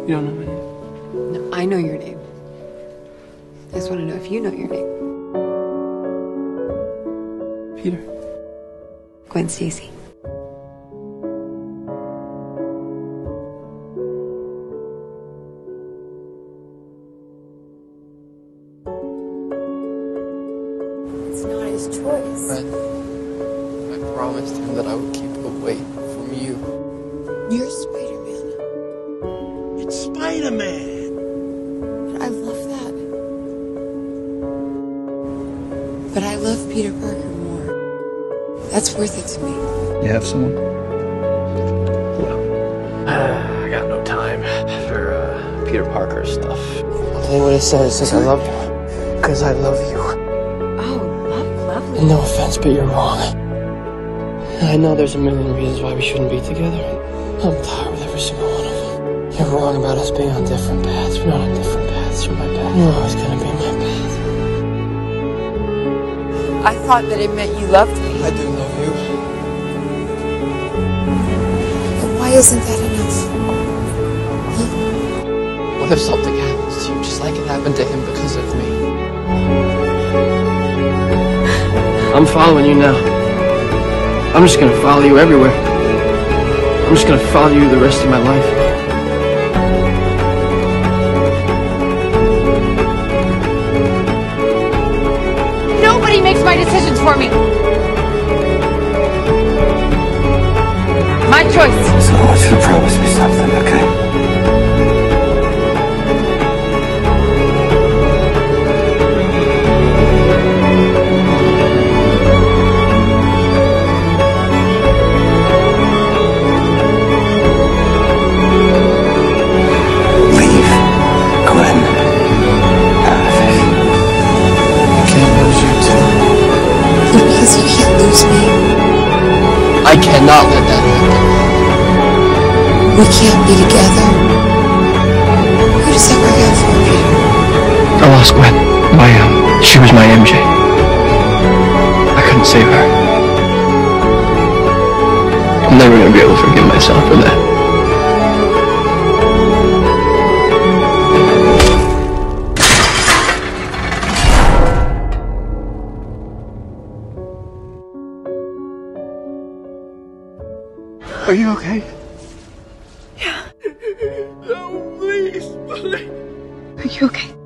You don't know my name? No, I know your name. I just want to know if you know your name. Peter. Gwen Stacy. It's not his choice. But I promised him that I would keep it away from you. You're Spider-Man. It's Spider-Man. I love that. But I love Peter Parker more. That's worth it to me. You have someone? I got no time for Peter Parker stuff. I'll tell you what it says. It says I love you. Because I love you. Oh, lovely. And no offense, but you're wrong. And I know there's a million reasons why we shouldn't be together. I'm tired with every single one of them. You're wrong about us being on different paths. We're not on different paths. You're my path. You're always gonna be my path. I thought that it meant you loved me. I do love you. But why isn't that enough? What if something happens to you just like it happened to him because of me? I'm following you now. I'm just gonna follow you everywhere. I'm just gonna follow you the rest of my life. Nobody makes my decisions for me. My choice. So I want you to promise me something, okay? Leave Gwen out of it. I can't lose you too. Because you can't lose me. I cannot let that happen. We can't be together. Who does that work out for, Peter? I lost Gwen. She was my MJ. I couldn't save her. I'm never gonna be able to forgive myself for that. Are you okay? No, please, please. Are you okay?